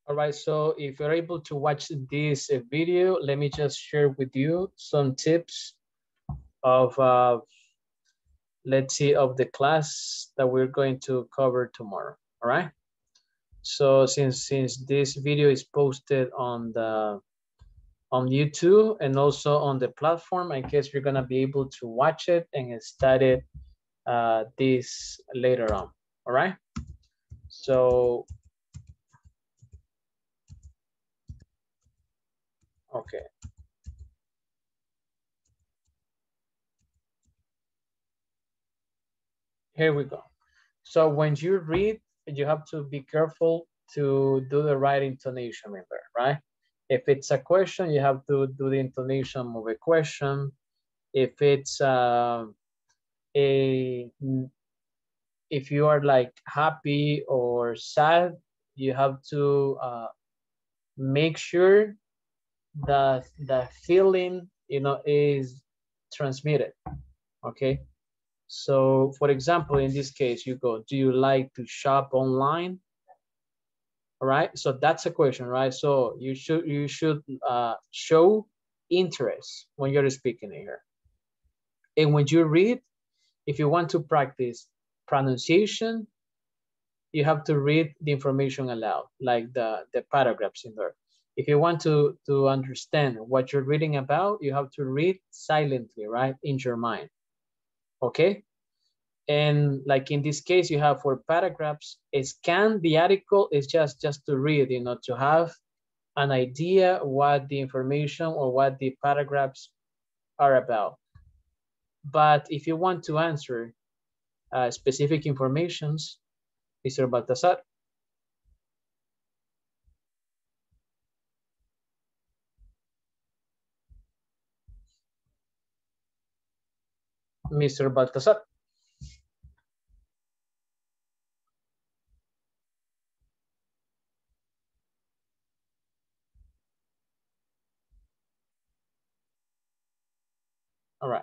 All right, so if you're able to watch this video, let me just share with you some tips of, let's see, of the class that we're going to cover tomorrow, all right? So since this video is posted on YouTube and also on the platform, I guess you're gonna be able to watch it and study this later on, all right? So, okay. Here we go. So when you read, you have to be careful to do the right intonation in there, right? If it's a question, you have to do the intonation of a question. If it's if you are like happy or sad, you have to make sure that the feeling, you know, is transmitted, okay? So for example, in this case, you go, do you like to shop online? All right, so that's a question, right? So you should show interest when you're speaking here. And when you read, if you want to practice pronunciation, you have to read the information aloud, like the paragraphs in there. If you want to understand what you're reading about, you have to read silently, right, in your mind, okay? And like in this case, you have 4 paragraphs. Scan the article is just to read, you know, to have an idea what the information or what the paragraphs are about. But if you want to answer specific informations, Mr. Baltasar. Mr. Baltasar. All right.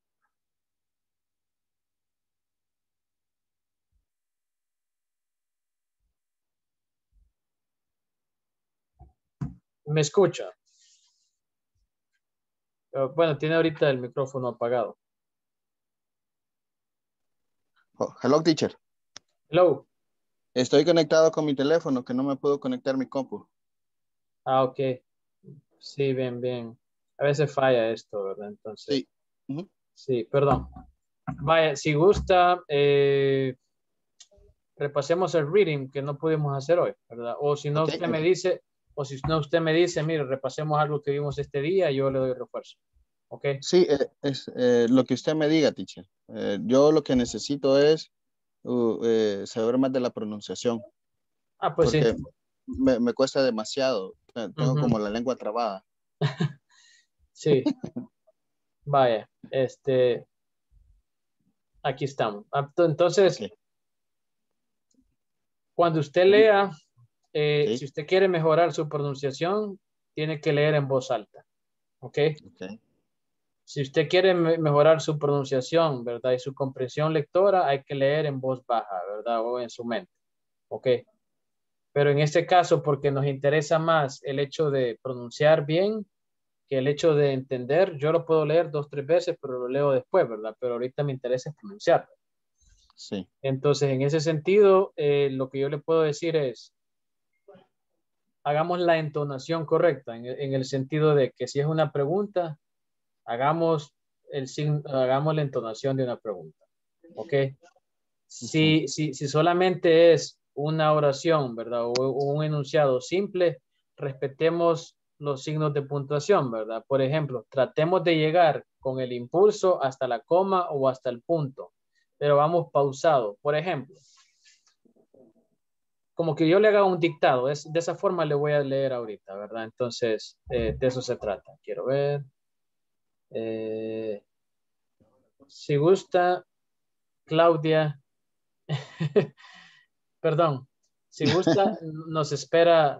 ¿Me escucha? Bueno, tiene ahorita el micrófono apagado. Oh, hello, teacher. Hello. Estoy conectado con mi teléfono, que no me puedo conectar mi compu. Ah, ok. Sí, bien, bien. A veces falla esto, ¿verdad? Entonces. Sí. Sí, perdón. Vaya, si gusta, repasemos el reading que no pudimos hacer hoy, ¿verdad? O si no, Okay, usted me dice, o si no, usted me dice, mire, repasemos algo que vimos este día, yo le doy refuerzo. ¿Ok? Sí, es lo que usted me diga, teacher. Yo lo que necesito es saber más de la pronunciación. Ah, pues porque sí. me cuesta demasiado. Tengo como la lengua trabada. Sí. Vaya, aquí estamos. Entonces, Okay. Cuando usted lea, Sí. si usted quiere mejorar su pronunciación, tiene que leer en voz alta. ¿Ok? Okay. Si usted quiere mejorar su pronunciación, ¿verdad? Y su comprensión lectora, hay que leer en voz baja, ¿verdad? O en su mente. ¿Ok? Pero en este caso, porque nos interesa más el hecho de pronunciar bien que el hecho de entender, yo lo puedo leer 2, 3 veces, pero lo leo después, ¿verdad? Pero ahorita me interesa pronunciar. Sí. Entonces, en ese sentido, lo que yo le puedo decir es, hagamos la entonación correcta, en el sentido de que si es una pregunta, hagamos hagamos la entonación de una pregunta. ¿Ok? Si solamente es una oración, ¿verdad? O un enunciado simple, respetemos los signos de puntuación, ¿verdad? Por ejemplo, tratemos de llegar con el impulso hasta la coma o hasta el punto, pero vamos pausado. Por ejemplo, como que yo le haga un dictado, de esa forma le voy a leer ahorita, ¿verdad? Entonces, de eso se trata. Quiero ver. Si gusta, Claudia, perdón, si gusta, nos espera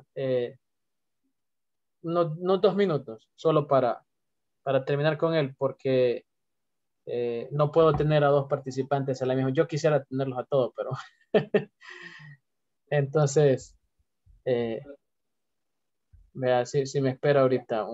no 2 minutos, solo para terminar con él, porque no puedo tener a 2 participantes a la misma. Yo quisiera tenerlos a todos, pero entonces, Vea, si me espera ahorita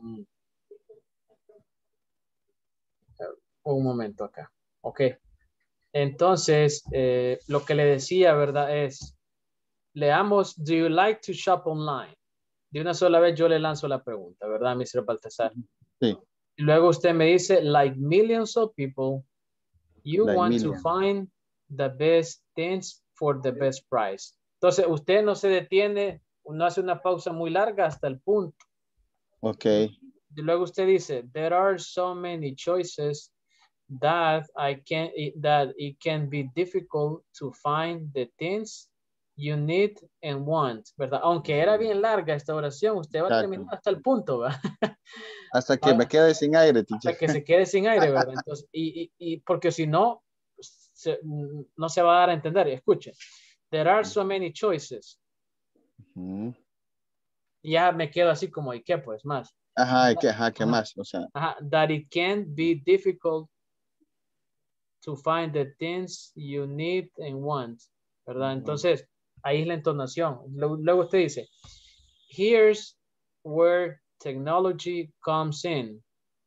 un momento acá. Ok. Entonces, lo que le decía, ¿verdad? Es, leamos, do you like to shop online? De una sola vez yo le lanzo la pregunta, ¿verdad, Mr. Baltasar? Sí, Y luego usted me dice, like millions of people, you like want to million. find the best things for the best price. Entonces, usted no se detiene, no hace una pausa muy larga hasta el punto. Ok, Y luego usted dice, there are so many choices that it can be difficult to find the things you need and want, ¿verdad? Aunque era bien larga esta oración, usted va a terminar exacto. hasta el punto, ¿verdad? Hasta que me quede sin aire, teacher. Hasta que se quede sin aire, ¿verdad? Entonces, porque si no, no se va a dar a entender. Escuchen, there are so many choices. Ujú. Ya me quedo así como, ¿y qué pues más? Ajá, ¿qué Ajá, más? O sea, ajá, that it can be difficult to find the things you need and want, ¿verdad? Entonces, ahí es la entonación. Luego usted dice, here's where technology comes in.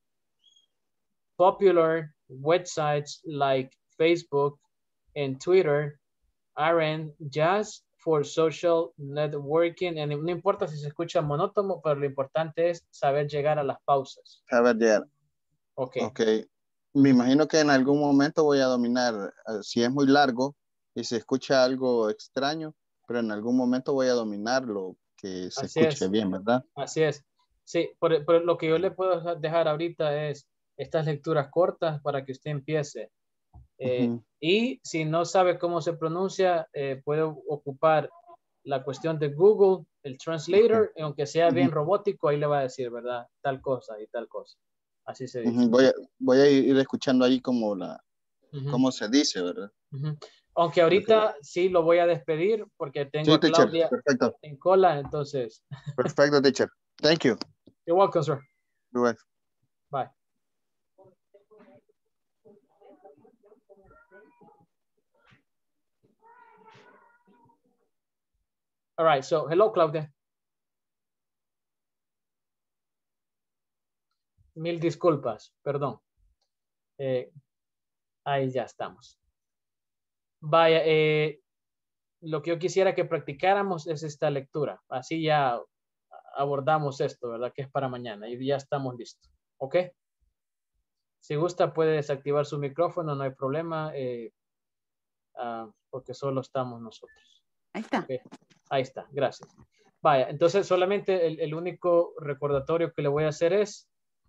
Popular websites like Facebook and Twitter aren't just for social networking. And no importa si se escucha monótono, pero lo importante es saber llegar a las pausas. saber llegar. Ok. Ok. Me imagino que en algún momento voy a dominar, si es muy largo y se escucha algo extraño, pero en algún momento voy a dominarlo, que se Así escuche es. bien, ¿verdad? Así es. Sí, por lo que yo le puedo dejar ahorita es estas lecturas cortas para que usted empiece. Ujú, Y si no sabe cómo se pronuncia, puede ocupar la cuestión de Google, el ok. translator, y aunque sea bien Ujú, robótico, ahí le va a decir, ¿verdad? Tal cosa y tal cosa. Así se dice. ujú. Voy a ir escuchando ahí como Ujú, cómo se dice, ¿verdad? ujú. Aunque Ok. ahorita sí lo voy a despedir porque tengo Sí, a teacher. Claudia Perfecto. en cola, entonces. Perfecto, teacher. Thank you. You're welcome, sir. Bye. Bye. All right, so hello, Claudia. Mil disculpas, perdón. Ahí ya estamos. Vaya, lo que yo quisiera que practicáramos es esta lectura. Así ya abordamos esto, ¿verdad? Que es para mañana y ya estamos listos. ¿Ok? Si gusta puede desactivar su micrófono, no hay problema, porque solo estamos nosotros. Ahí está. ¿Ok? Ahí está, gracias. Vaya, entonces solamente el único recordatorio que le voy a hacer es,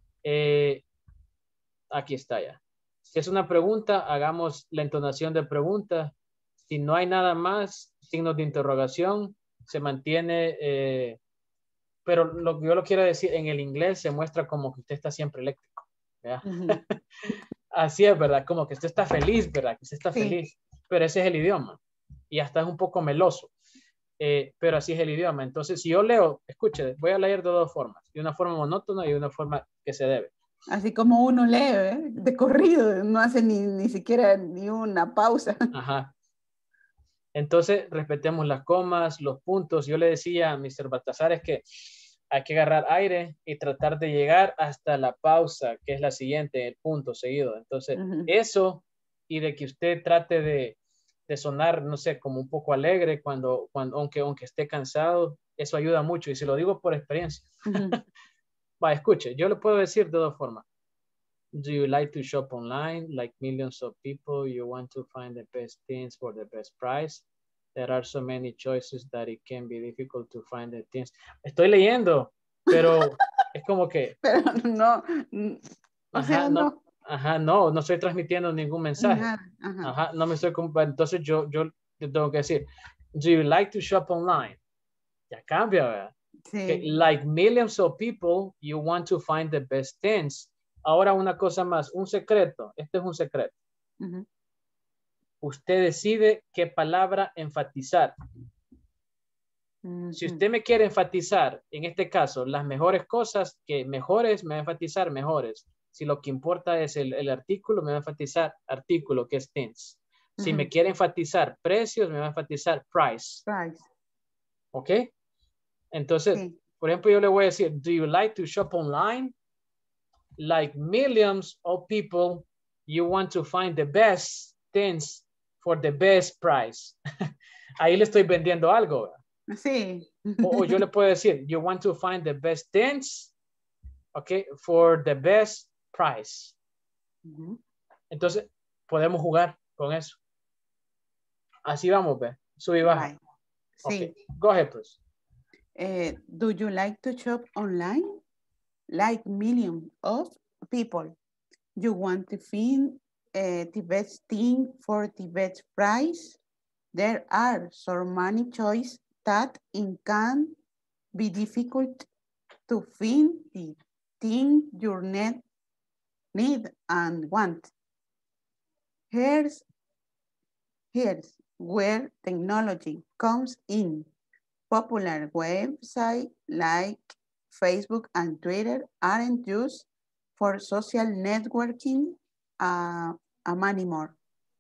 aquí está ya. Si es una pregunta, hagamos la entonación de pregunta. Si no hay nada más, signos de interrogación, se mantiene, pero lo que yo lo quiero decir, en el inglés se muestra como que usted está siempre eléctrico. Ujú. Así es, ¿verdad? Como que usted está feliz, ¿verdad? Que usted está Sí. feliz, pero ese es el idioma. Y hasta es un poco meloso, pero así es el idioma. Entonces, si yo leo, escuche, voy a leer de dos formas, de una forma monótona y de una forma que se debe. Así como uno lee, ¿eh? De corrido, no hace ni siquiera ni una pausa. Ajá. Entonces, respetemos las comas, los puntos. Yo le decía a Mr. Baltasar es que hay que agarrar aire y tratar de llegar hasta la pausa, que es la siguiente, el punto seguido. Entonces, Ujú. eso y de que usted trate de sonar, no sé, como un poco alegre aunque esté cansado, eso ayuda mucho. Y se lo digo por experiencia. Ujú. Va, escuche, yo le puedo decir de dos formas. Do you like to shop online? Like millions of people, you want to find the best things for the best price. There are so many choices that it can be difficult to find the things. Estoy leyendo, pero es como que, Pero no, o sea, no, no estoy transmitiendo ningún mensaje. nada. Ajá. Ajá, no me estoy, entonces yo te tengo que decir, do you like to shop online? Ya cambia, ¿verdad? Okay. Sí. Like millions of people, you want to find the best things. Ahora una cosa más, un secreto. Este es un secreto. Ujú. Usted decide qué palabra enfatizar. Si Ujú. usted me quiere enfatizar, en este caso, las mejores cosas, que mejores, me va a enfatizar mejores. Si lo que importa es el artículo, me va a enfatizar artículo, que es things. Si Ujú. me quiere enfatizar precios, me va a enfatizar price. Price. ¿Ok? Entonces, Sí. Por ejemplo, yo le voy a decir, do you like to shop online? Like millions of people, you want to find the best things for the best price. Ahí le estoy vendiendo algo. Sí. O yo le puedo decir, you want to find the best things, okay, for the best price. Entonces, podemos jugar con eso. Así vamos, ve. Sube y baja. Right. Okay. Sí. Go ahead, please. Do you like to shop online? Like millions of people. You want to find the best thing for the best price? There are so many choices that it can be difficult to find the thing you need and want. Here's where technology comes in. Popular websites like Facebook and Twitter aren't used for social networking anymore.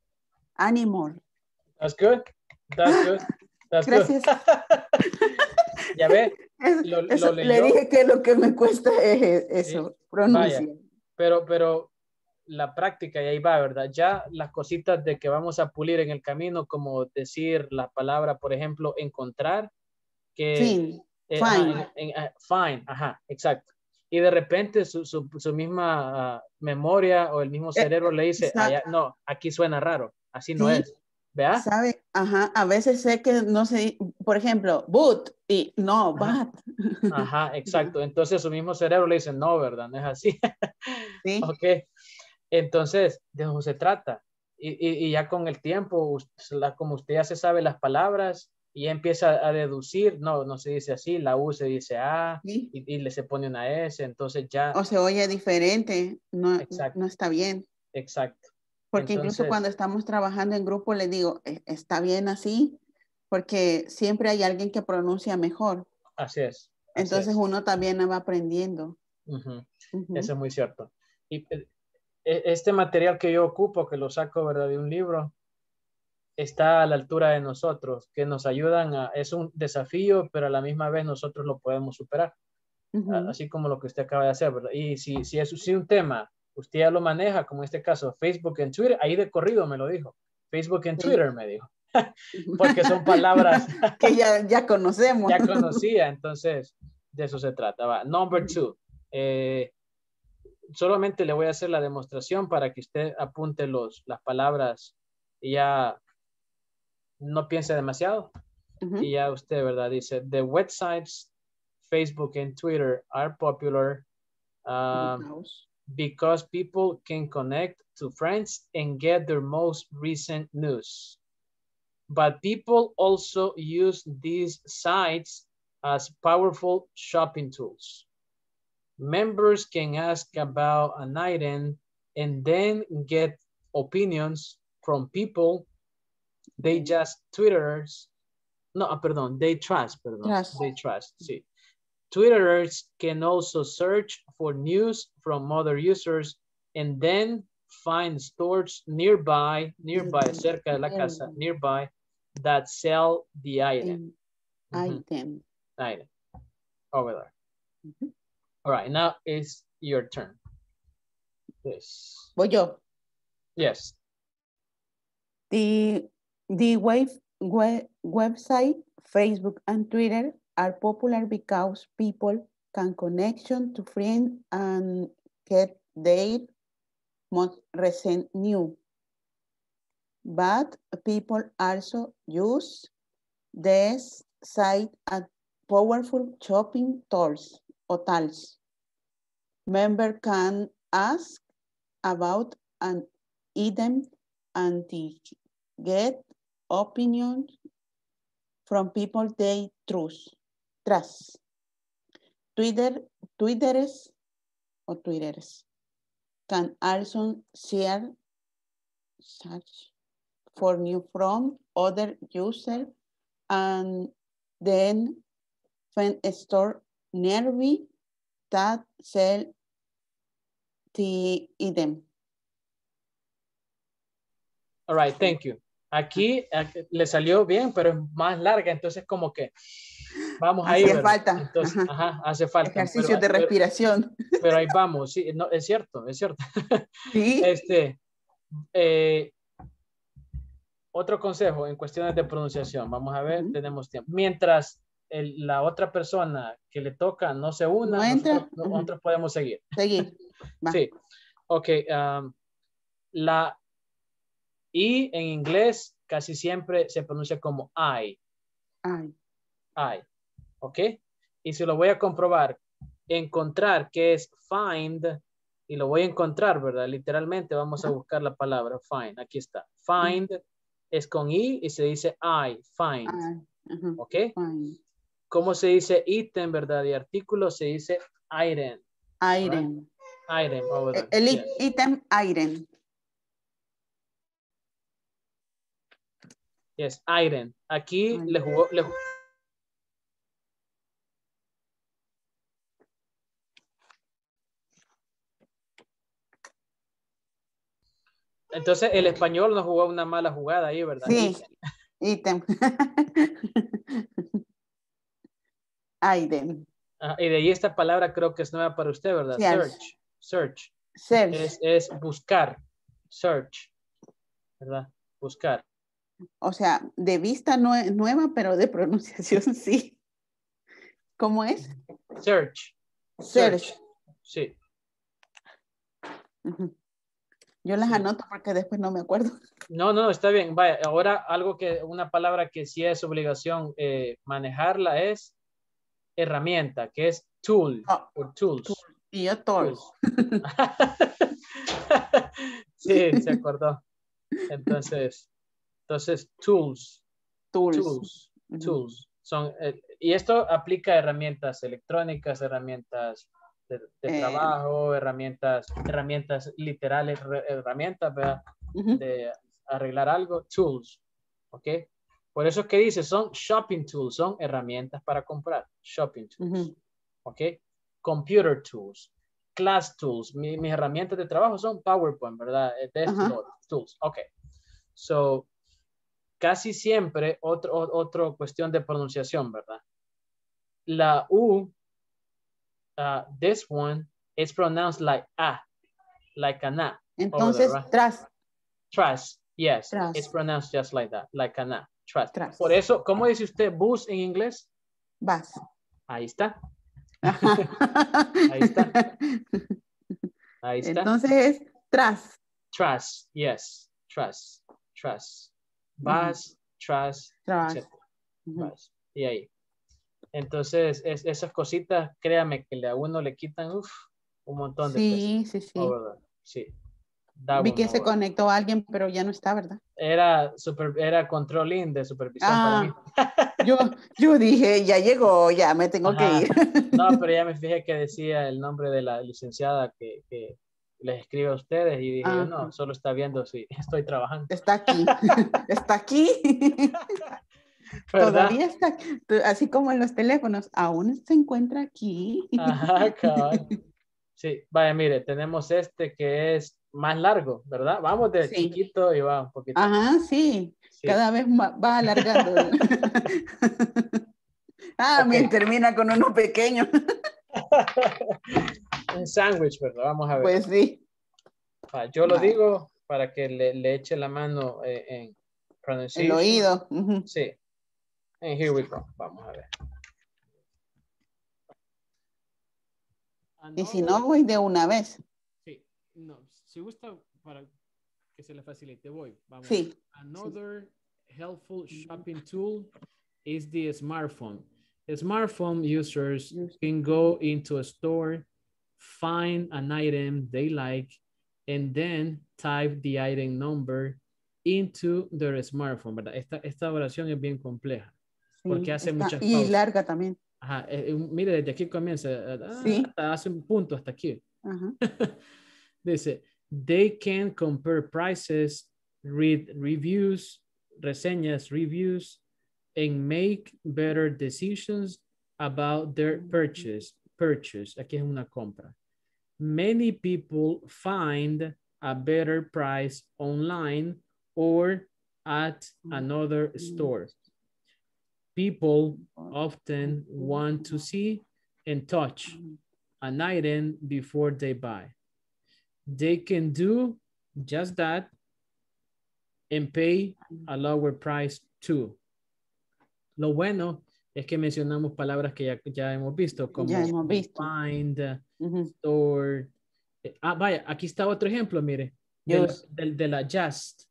That's good. That's good. That's Gracias. good. Ya ve, lo Le leyó. dije que lo que me cuesta es eso, Sí, pronunciar. vaya, pero la práctica y ahí va, ¿verdad? Ya las cositas de que vamos a pulir en el camino, como decir la palabra, por ejemplo, encontrar, que Fin, fine. fine. Fine, ajá, exacto. Y de repente su misma memoria o el mismo cerebro le dice, no, aquí suena raro, así no sí, es. ¿Vea? sabe, ajá, a veces sé que no sé, por ejemplo, but y no, Ajá. but. Ajá, exacto. Entonces su mismo cerebro le dice, no, ¿verdad? No es así. Sí. Ok. Entonces, de eso se trata. Y ya con el tiempo, como usted ya se sabe las palabras y ya empieza a deducir, no se dice así, la U se dice A, Sí. y le se pone una S, entonces ya. O se oye diferente, no Exacto. está bien. Exacto. Porque Entonces, incluso cuando estamos trabajando en grupo, le digo, está bien así, porque siempre hay alguien que pronuncia mejor. Así es. Entonces uno también va aprendiendo. Eso es muy cierto. Y este material que yo ocupo, que lo saco, ¿verdad?, de un libro, está a la altura de nosotros, que nos ayudan es un desafío, pero a la misma vez nosotros lo podemos superar. Así como lo que usted acaba de hacer, ¿verdad? Y si es un tema, usted ya lo maneja, como en este caso, Facebook y Twitter, ahí de corrido me lo dijo. Facebook y Twitter me dijo. Porque son palabras que ya conocemos. Ya conocía, entonces de eso se trata. Va. Number 2. Solamente le voy a hacer la demostración para que usted apunte las palabras y ya no piense demasiado. Y ya usted, ¿verdad? Dice, the websites, Facebook and Twitter are popular because people can connect to friends and get their most recent news. But people also use these sites as powerful shopping tools. Members can ask about an item and then get opinions from people they just Twitterers. No, perdón, they trust, They trust, sí. Twitterers can also search for news from other users and then find stores nearby, cerca de la casa, nearby, that sell the item. Item. Over there. All right, now it's your turn. Yes. Voy yo. Yes. The website, Facebook and Twitter are popular because people can connection to friends and get their most recent news. But people also use this site as powerful shopping tools or tools. Member can ask about an item and get opinions from people they trust. Twitterers can also share search for news from other users and then find a store nearby that sell the item. All right, thank you. Aquí le salió bien, pero es más larga, entonces como que Vamos ahí, Hacía ¿verdad? falta. Entonces, Ajá. ajá, hace falta. Ejercicios de respiración. Pero ahí vamos, sí, no, es cierto, es cierto. Sí. Eh, otro consejo en cuestiones de pronunciación. Vamos a ver, tenemos tiempo. Mientras la otra persona que le toca no se una, No entra. nosotros podemos seguir. Seguir. Va. Sí, ok. La I en inglés casi siempre se pronuncia como I. Ay. I. ¿Ok? Y si lo voy a comprobar, encontrar que es find, y lo voy a encontrar, ¿verdad? Literalmente vamos a buscar la palabra find. Aquí está. Find es con I y se dice I, find. Ay. ¿Ok? Fine. ¿Cómo se dice ítem, verdad? Y artículo se dice item. Item. Right? Item over there. El Yes. ítem item. Yes, item. Aquí Ay. le jugó. Entonces el español nos jugó una mala jugada ahí, ¿verdad? Sí. Ítem. Item. Y de ahí esta palabra creo que es nueva para usted, ¿verdad? Yes. Search. Search. Search. Es buscar. Search. ¿Verdad? Buscar. O sea, de vista no es nueva, pero de pronunciación sí. ¿Cómo es? Search. Search. Sí. Yo las Sí. anoto porque después no me acuerdo. No, está bien. Vaya, ahora una palabra que sí es obligación manejarla es herramienta, que es tool o tools. Y yo tools. Sí, se acordó. Entonces tools. Tools. Son, y esto aplica a herramientas electrónicas, herramientas de trabajo, herramientas literales, herramientas, ¿verdad? De arreglar algo, tools. ¿Ok? Por eso que dice, son shopping tools, son herramientas para comprar. Shopping tools. ¿Ok? Computer tools. Class tools. Mis herramientas de trabajo son PowerPoint, ¿verdad? Desktop tools. Ok. So, casi siempre, otro cuestión de pronunciación, ¿verdad? La U, this one, is pronounced like a, like an a. Entonces, there, right? tras. Trust, yes, Trust. it's pronounced just like that, like an a, trust. Trust. Por eso, ¿cómo dice usted bus en inglés? Vas. Ahí está. Ahí está. Ahí está. Entonces es tras. Trust, yes, trust. Vas, trust, etc. Vas. Y ahí. Entonces, esas cositas, créame que a uno le quitan un montón de peso. Sí. Oh, ¿verdad? Sí. Vi que se conectó a alguien, pero ya no está, ¿verdad? Era control-in de supervisión para mí. Yo dije, ya llegó, ya me tengo que ir. No, pero ya me fijé que decía el nombre de la licenciada que les escribe a ustedes y dije, no, solo está viendo si estoy trabajando. Está aquí, está aquí. ¿Verdad? Todavía está, así como en los teléfonos, aún se encuentra aquí. Ajá, cabal. Sí, vaya, mire, tenemos este que es más largo, ¿verdad? Vamos de chiquito y va un poquito. Ajá, sí. Cada vez va alargando. Mira, termina con uno pequeño. Un sándwich, ¿verdad? Vamos a ver. Pues sí. Yo lo digo para que le eche la mano en pronunciation. El oído. Sí. And here we go. Vamos a ver. Y si no, voy de una vez. Sí. No, si gusta, para que se le facilite, voy. Vamos. Sí. Another helpful shopping tool is the smartphone. Smartphone users can go into a store, find an item they like, and then type the item number into their smartphone, ¿verdad? Esta oración es bien compleja, porque hace muchas pausas. Y larga también. Ajá, mire, desde aquí comienza, hasta hace un punto, hasta aquí. Dice, they can compare prices, read reviews, reseñas, reviews, and make better decisions about their purchase. Aquí es una compra. Many people find a better price online or at another store. People often want to see and touch an item before they buy. They can do just that and pay a lower price too. Lo bueno es que mencionamos palabras que ya hemos visto, como Ya hemos visto. find, Ujú. store. Vaya, aquí está otro ejemplo, mire, Use. de la just,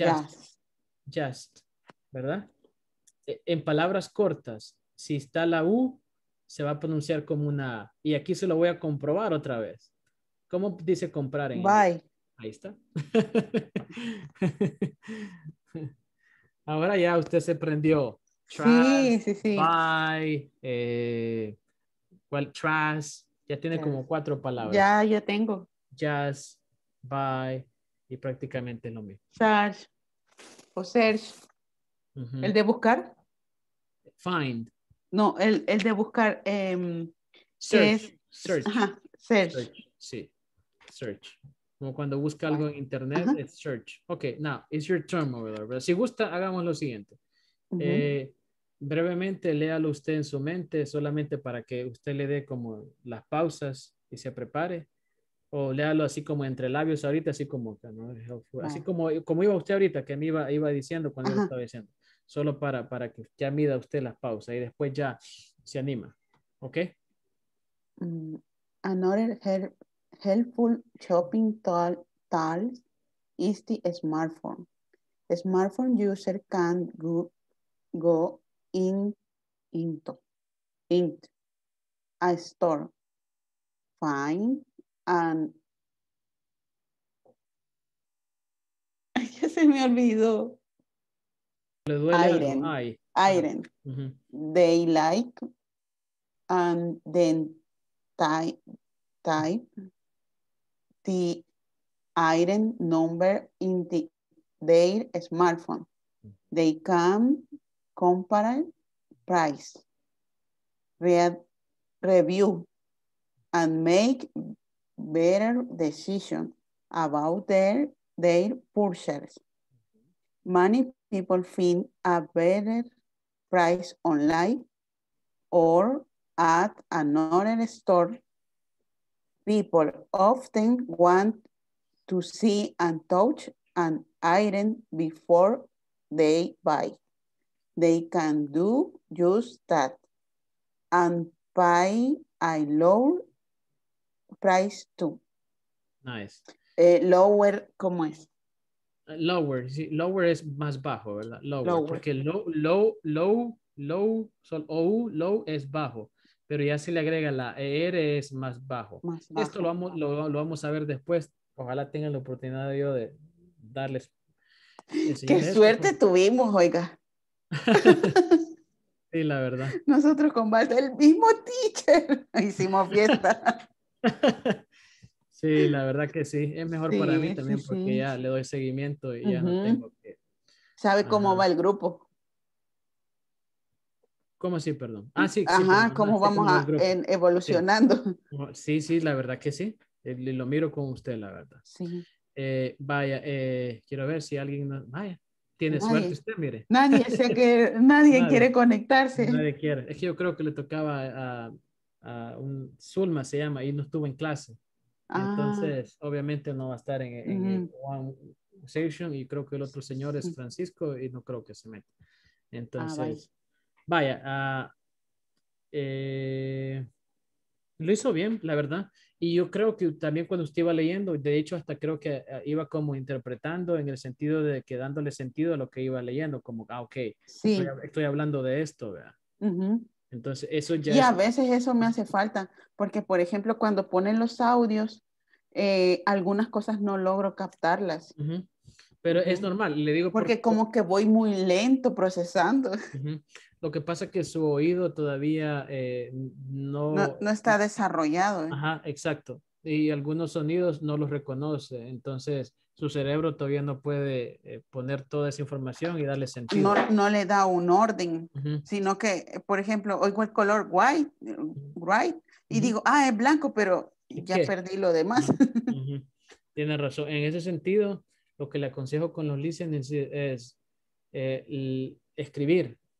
¿verdad? En palabras cortas, si está la U, se va a pronunciar como una A. Y aquí se lo voy a comprobar otra vez. ¿Cómo dice comprar en inglés? Buy. Ahí está. Ahora ya usted se prendió. Sí, sí, sí. Buy, trash. Ya tiene como 4 palabras. Ya yo tengo. Just, buy, y prácticamente lo mismo. Search o search. Ujú. ¿El de buscar? Find. No, el de buscar. Search. Search. Search. Sí. Search. Como cuando busca algo en internet, Ajá. es search. Ok, now, it's your turn over there. Pero si gusta, hagamos lo siguiente. Brevemente, léalo usted en su mente, solamente para que usted le dé como las pausas y se prepare. O léalo así como entre labios ahorita, así como, ¿no? Así como iba usted ahorita, que me iba diciendo cuando lo estaba diciendo. Solo para que ya mida usted las pausas y después ya se anima. ¿Ok? Another helpful shopping tool is the smartphone. The smartphone user can go into a store, find and ya se me olvidó. ¿Le duele Iron. algo? Ay. Iron. They like and then type the item number in their smartphone. They can compare price, review, and make better decisions about their purchase. Many people find a better price online or at another store. People often want to see and touch an item before they buy. They can do just that and pay a low price too. Nice. Lower, ¿cómo es? Lower, sí, lower es más bajo, ¿verdad? Lower. Porque low es bajo, pero ya se le agrega la ER es más bajo. Esto lo vamos a ver después. Ojalá tengan la oportunidad de darles. Qué suerte tuvimos, oiga. Sí, la verdad. Nosotros con base el mismo teacher hicimos fiesta. Sí, la verdad que sí. Es mejor para mí también porque ya le doy seguimiento y ya no tengo que... ¿Sabe cómo va el grupo? ¿Cómo así, perdón? Sí. ¿Cómo vamos evolucionando? Sí, la verdad que sí. Lo miro con usted, la verdad. Sí. Vaya, quiero ver si alguien... Vaya, tiene suerte usted, mire. Nadie quiere conectarse. Nadie quiere. Es que yo creo que le tocaba a un Zulma, se llama, y no estuvo en clase. Entonces, obviamente no va a estar en el one session y creo que el otro señor es Francisco y no creo que se meta. Entonces, vaya, lo hizo bien, la verdad. Y yo creo que también cuando usted iba leyendo, de hecho hasta creo que iba como interpretando en el sentido de que dándole sentido a lo que iba leyendo, como, ok, estoy hablando de esto, ¿verdad? Entonces eso ya y a veces eso me hace falta, porque por ejemplo cuando ponen los audios, algunas cosas no logro captarlas. Pero es normal, le digo. Porque como que voy muy lento procesando. Lo que pasa es que su oído todavía no está desarrollado. Ajá, exacto. Y algunos sonidos no los reconoce. Entonces, su cerebro todavía no puede poner toda esa información y darle sentido. No le da un orden, sino que, por ejemplo, oigo el color white, y digo, es blanco, pero ya perdí lo demás. Tiene razón. En ese sentido, lo que le aconsejo con los listeners es escribir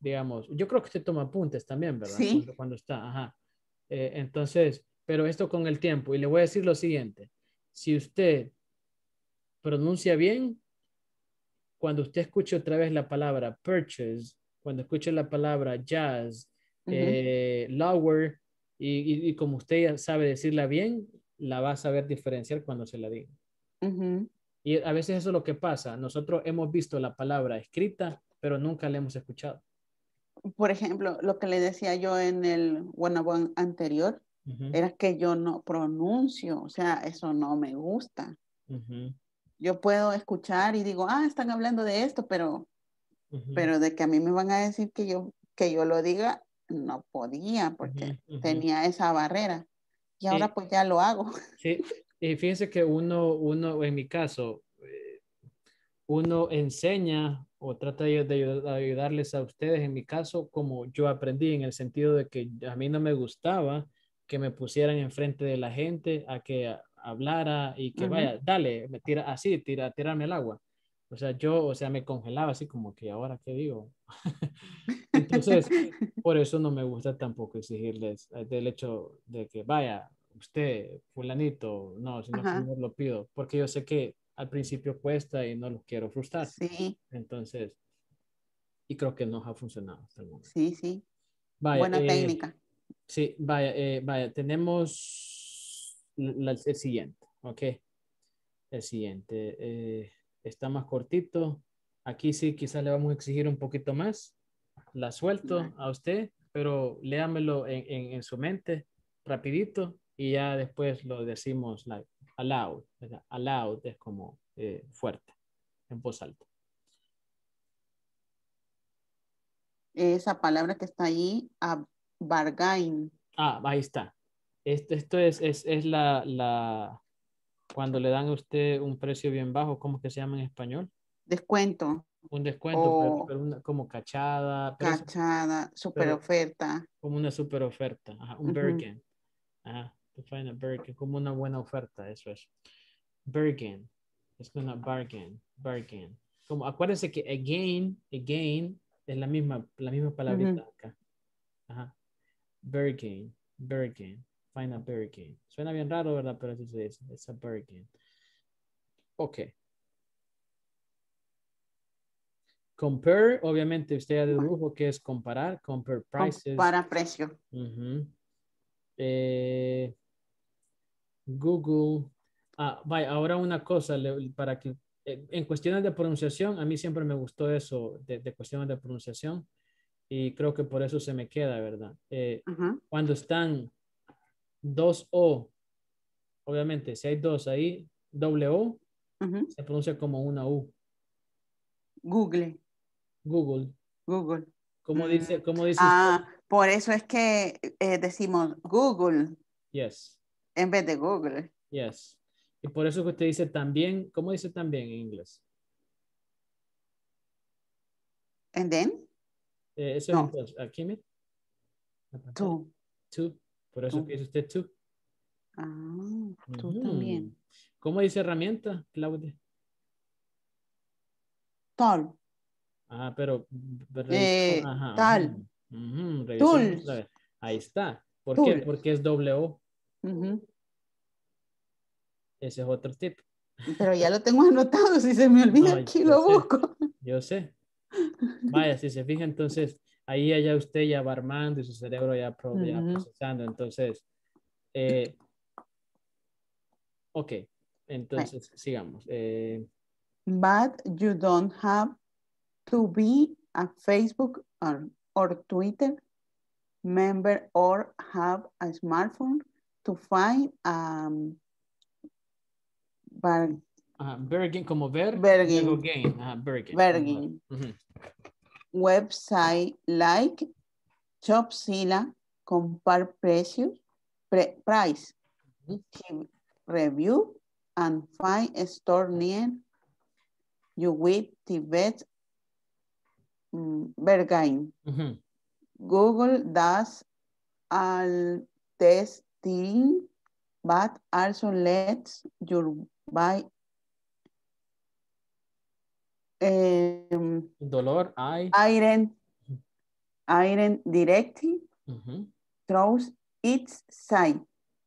digamos, yo creo que usted toma apuntes también, ¿verdad? Sí. Cuando está, ajá. Entonces, pero esto con el tiempo, y le voy a decir lo siguiente, si usted pronuncia bien, cuando usted escuche otra vez la palabra purchase, cuando escuche la palabra jazz, Ujú, lower, y como usted ya sabe decirla bien, la va a saber diferenciar cuando se la diga. ujú. Y a veces eso es lo que pasa. Nosotros hemos visto la palabra escrita, pero nunca la hemos escuchado. Por ejemplo, lo que le decía yo en el one anterior Ujú, era que yo no pronuncio, o sea, eso no me gusta. ujú, Yo puedo escuchar y digo, ah, están hablando de esto, ujú, pero de que a mí me van a decir que yo lo diga, no podía porque ujú, ujú. tenía esa barrera. Y ahora Sí, pues ya lo hago. sí. Y fíjense que uno, en mi caso, uno enseña o trata de ayudarles a ustedes, en mi caso, como yo aprendí, en el sentido de que a mí no me gustaba que me pusieran enfrente de la gente a que hablara y que Ujú. vaya, dale, me tira así, tirarme al agua. O sea, yo, o sea, me congelaba así como que ahora qué digo. Entonces, por eso no me gusta tampoco exigirles del hecho de que vaya, usted, fulanito, no, sino que Ajá, mejor lo pido, porque yo sé que al principio cuesta y no los quiero frustrar. sí, Entonces, y creo que nos ha funcionado hasta el momento. sí, sí. Vaya, Buena técnica. sí, vaya, vaya, tenemos el siguiente, ¿ok? El siguiente, está más cortito. Aquí sí, quizás le vamos a exigir un poquito más. La suelto Vale. a usted, pero léamelo en su mente rapidito y ya después lo decimos like, aloud. ¿Verdad? Aloud es como fuerte, en voz alta. Esa palabra que está allí, bargain, Ah, ahí está. Esto es cuando le dan a usted un precio bien bajo, ¿cómo es que se llama en español? descuento Un descuento, o pero como cachada, cachada, super pero oferta. como una super oferta. Ajá, un Ujú. bargain. Ajá, to find a bargain, como una buena oferta, eso es. Bargain. Es una bargain, bargain. Como acuérdense que again es la misma palabrita Ujú. acá. Ajá. Bargain, bargain. Find a bargain. Suena bien raro, ¿verdad? Pero así se dice. Es a bargain. Ok. Compare, obviamente usted ya Va. dedujo que es comparar. Compare prices. Compara precio. Ujú. Eh, Google. Ah, vaya, ahora una cosa para que en cuestiones de pronunciación, a mí siempre me gustó eso de cuestiones de pronunciación y creo que por eso se me queda, ¿verdad? Ajá. Cuando están dos O, obviamente, si hay dos ahí, doble O, Ujú. se pronuncia como una U. Google, Google. Google. ¿Cómo Mm, dice, cómo dice usted? por eso es que decimos Google Yes, en vez de Google. yes. Y por eso que usted dice también, ¿cómo dice también en inglés? And then, Eso es no, entonces, aquí, mire, la pantalla. tú, To. Por eso que tú. dice usted to. Tú Ujú. también. ¿Cómo dice herramienta, Claudia? Tall, Pero revisemos, ajá, tal, revisemos otra tools, vez. Ahí está. ¿Por qué? tools. Porque es doble O. Ujú. Ese es otro tip. Pero ya lo tengo anotado, si se me olvida No, aquí yo lo sé, busco. yo sé. Vaya, si se fija, entonces ahí ya usted ya va armando y su cerebro ya Ujú. procesando. Entonces, eh, ok, Right. entonces sigamos. But you don't have to be a Facebook or Twitter member or have a smartphone to find bar- Bergen, como ver, y luego bargain, gain. Bergen. Como ver. bargain Ujú. website like Shopzilla, compare precios, price, Ujú. give review, and find a store near you with the best bargain. Ujú. Google does all testing, but also lets you buy Dolor, hay. iron Iron directly Ujú. through its side.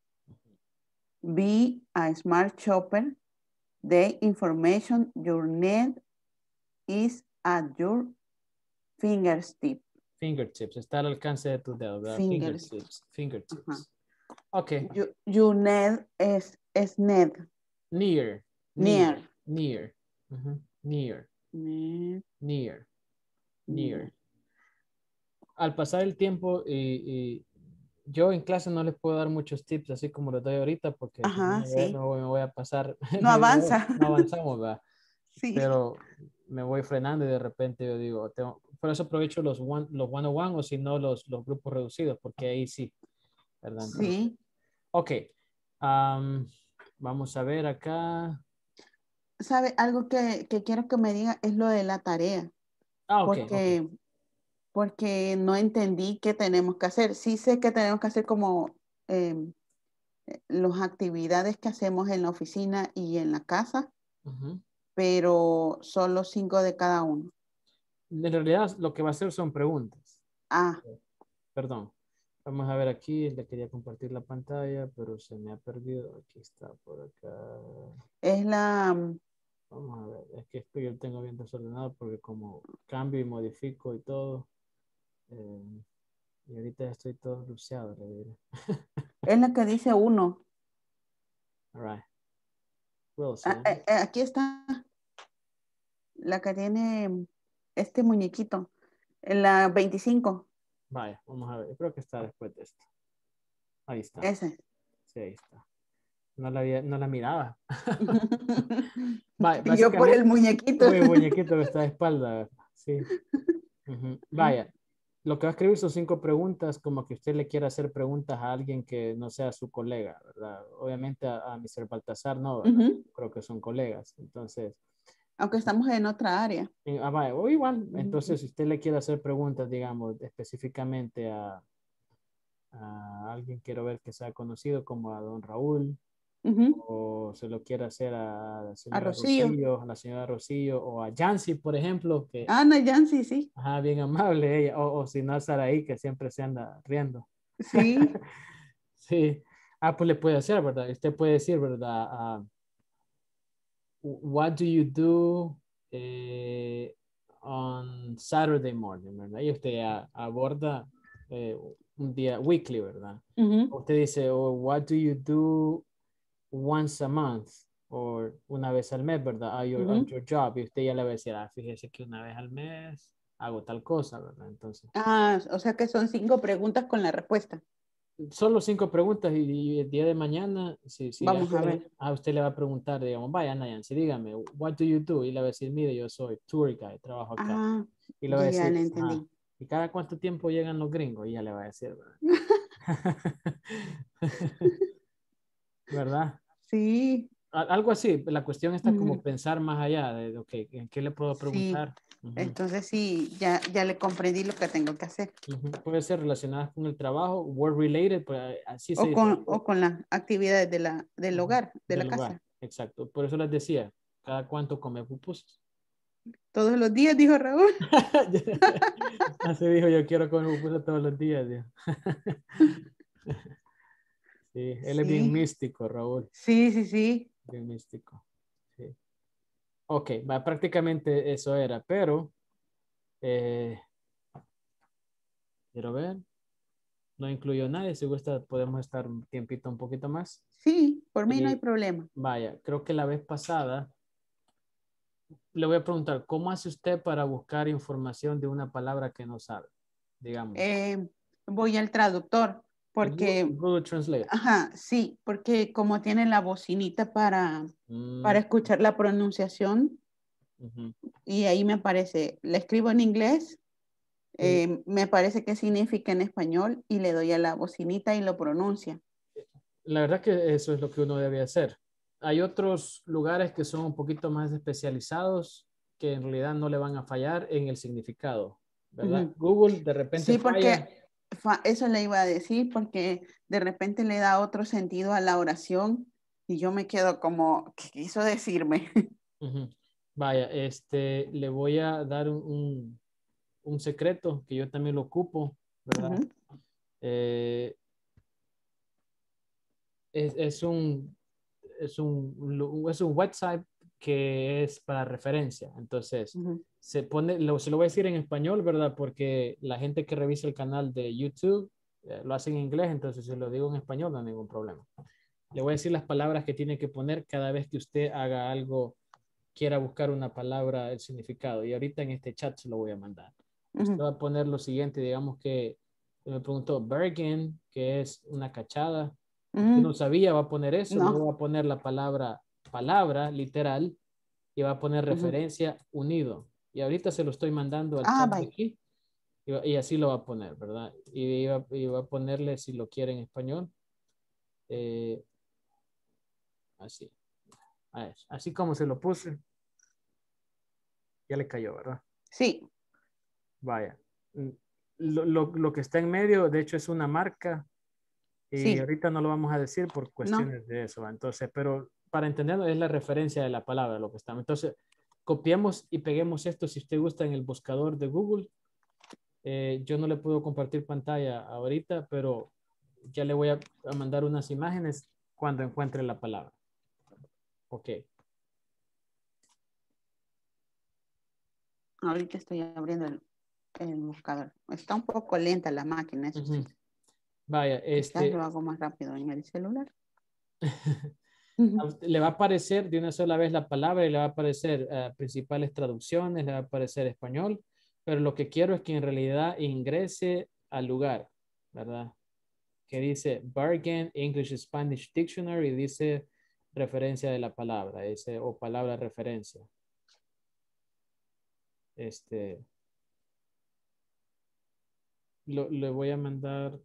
Be a smart shopper. The information you need is at your fingertip. Fingertips. Está al alcance de tus dedos, ¿verdad? Fingers. Fingertips. Fingertips. Ajá. Ok. You need is need. Near. Near. Near. Ujú. Near. Near. Near. Near. Al pasar el tiempo y yo en clase no les puedo dar muchos tips así como les doy ahorita porque si no, Ajá, sí. me voy a pasar No media hora, avanza. no avanzamos, ¿verdad? Sí. Pero me voy frenando y de repente yo digo, por eso aprovecho los one-on-one o si no los grupos reducidos porque ahí sí, ¿verdad? Entonces, Sí. ok, vamos a ver acá. ¿Sabe? Algo que quiero que me diga es lo de la tarea. Ah, ok, Porque, porque no entendí qué tenemos que hacer. Sí sé que tenemos que hacer como las actividades que hacemos en la oficina y en la casa, Ujú. pero solo 5 de cada uno. En realidad lo que va a hacer son preguntas. Ah, Perdón. Vamos a ver aquí, le quería compartir la pantalla, pero se me ha perdido. Aquí está, por acá. es la... Vamos a ver, es que esto yo lo tengo bien desordenado porque como cambio y modifico y todo. Y ahorita ya estoy todo luciado, le diré. Es la que dice 1. All right. Wilson. Aquí está la que tiene este muñequito. La 25. Vaya, vamos a ver. Yo creo que está después de esto. Ahí está. Ese. Sí, ahí está. No la miraba. Vaya, Y yo por el básicamente, muñequito. el muñequito que está de espalda. Sí. Ujú. Vaya, lo que va a escribir son 5 preguntas, como que usted le quiera hacer preguntas a alguien que no sea su colega, ¿verdad? Obviamente a Mr. Baltasar no, ¿verdad? Creo que son colegas. Entonces, Aunque estamos en otra área. vaya, o igual, entonces si usted le quiere hacer preguntas, digamos, específicamente a alguien, quiero ver que sea conocido como a don Raúl, o se lo quiere hacer a la A señora Rocío. Rocío, a la señora Rocío, o a Yancy, por ejemplo, que, Ana Yancy, sí. ajá, bien amable ella, o si no a Saraí, que siempre se anda riendo. Sí. Sí. Ah, pues le puede hacer, ¿verdad? Usted puede decir, ¿verdad? What do you do on Saturday morning, ¿verdad? Y usted aborda un día weekly, ¿verdad? Usted dice, oh, what do you do once a month? O una vez al mes, ¿verdad? At your job. Y usted ya le va a decir, fíjese que una vez al mes hago tal cosa, ¿verdad? Entonces. Ah, o sea que son 5 preguntas con la respuesta. Solo 5 preguntas y el día de mañana, si Vamos a ver. a usted le va a preguntar, digamos, vaya, Nayansi, dígame, what do you do? Y le va a decir, mire, yo soy tour guide, trabajo acá. Ah, Y le va a ya decir, le entendí. ¿y cada cuánto tiempo llegan los gringos? Y ya le va a decir, ¿verdad? ¿Verdad? Sí. Algo así, la cuestión está como pensar más allá de, ok, ¿en qué le puedo Sí. preguntar? Entonces sí, ya le comprendí lo que tengo que hacer. Puede ser relacionadas con el trabajo, work related, pues así se dice. O con las actividades del hogar, de la Del lugar, casa. exacto. Por eso les decía, ¿cada cuánto come pupusas? Todos los días, dijo Raúl. Así dijo, yo quiero comer pupusas todos los días. Dijo. Sí, él es bien Sí. místico, Raúl. Sí, sí, sí. Bien místico. Sí. Ok, prácticamente eso era, pero quiero ver, no incluyó nadie. Si gusta, podemos estar un tiempito un poquito más. Sí, por mí no hay Y problema. vaya, creo que la vez pasada le voy a preguntar, ¿cómo hace usted para buscar información de una palabra que no sabe? Digamos. Voy al traductor porque, Google Translate. ajá, sí, porque como tiene la bocinita para escuchar la pronunciación y ahí me aparece, le escribo en inglés, me parece qué significa en español y le doy a la bocinita y lo pronuncia. La verdad que eso es lo que uno debe hacer. Hay otros lugares que son un poquito más especializados que en realidad no le van a fallar en el significado, ¿verdad? Google de repente Sí, falla. porque eso le iba a decir, porque de repente le da otro sentido a la oración y yo me quedo como, ¿qué quiso decirme? Vaya, le voy a dar un secreto que yo también lo ocupo, ¿verdad? Ujú. Eh, es un es un website que es para referencia. Entonces, Ujú. se lo voy a decir en español, ¿verdad? Porque la gente que revisa el canal de YouTube lo hace en inglés, entonces si lo digo en español no hay ningún problema. Le voy a decir las palabras que tiene que poner cada vez que usted haga algo, quiera buscar una palabra, el significado. Y ahorita en este chat se lo voy a mandar. Usted Ujú. va a poner lo siguiente, digamos que me preguntó Bergen, que es una cachada. Usted no Ujú. sabía, va a poner eso, luego No. va a poner la palabra literal y va a poner Ujú. referencia unido. Y ahorita se lo estoy mandando al Ah, chat de vaya. aquí y así lo va a poner, ¿verdad? Y va a ponerle si lo quiere en español. eh, así, así como se lo puse, ya le cayó, ¿verdad? Sí, Vaya. Mm, lo que está en medio, de hecho, es una marca y sí. ahorita no lo vamos a decir por No. cuestiones de eso, ¿va? Entonces, pero para entenderlo es la referencia de la palabra, lo que estamos. Entonces, copiemos y peguemos esto si usted gusta en el buscador de Google. Yo no le puedo compartir pantalla ahorita, pero ya le voy a mandar unas imágenes cuando encuentre la palabra. Ok. Ahorita estoy abriendo el buscador. Está un poco lenta la máquina, eso Ujú. sí. Vaya, Quizás lo hago más rápido en el celular. a Ujú. usted le va a aparecer de una sola vez la palabra y le va a aparecer principales traducciones, le va a aparecer español, pero lo que quiero es que en realidad ingrese al lugar, ¿verdad? Que dice Bargain English Spanish Dictionary, dice referencia de la palabra, ese, o palabra referencia. Este, le voy a mandar